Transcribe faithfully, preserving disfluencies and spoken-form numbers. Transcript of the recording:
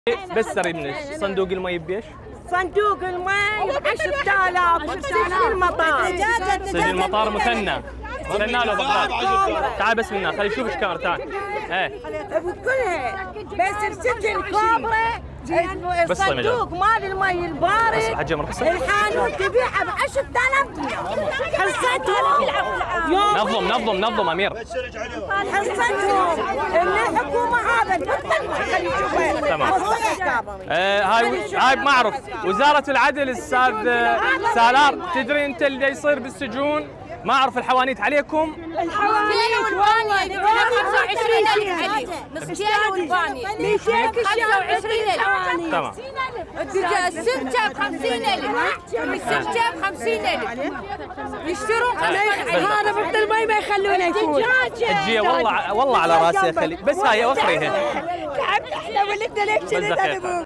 بس سري من صندوق المي بيش؟ صندوق المي ب عشرة آلاف وسجن المطار. سجن المطار مثنى مثنى لو بغداد. تعال بس منا خلي يشوف ايش كاميرا. تعال ايه بكلها بس السجن كوبري. الصندوق مال المي البارد حجم رخصة الحانوت تبيعها ب عشرة آلاف دينار. حصتهم نظم نظم نظم امير. حصتهم ان الحكومه هذا خلي يشوفها. تمام. آه هاي هاي ما اعرف وزاره العدل استاذ سالار، تدري انت اللي يصير بالسجون؟ ما اعرف الحوانيت عليكم. الحوانيت والبانيه خمسة وعشرين ألف نص كيلو والبانيه خمسة وعشرين ألف. تمام. السمكه ب خمسين ألف السمكه ب خمسين ألف يشترون. هذا بطل المي ما يخلونه يكون. الجيه والله والله على راسي خلي بس هاي وخريها. تعبنا احنا ولدنا ليش كذا.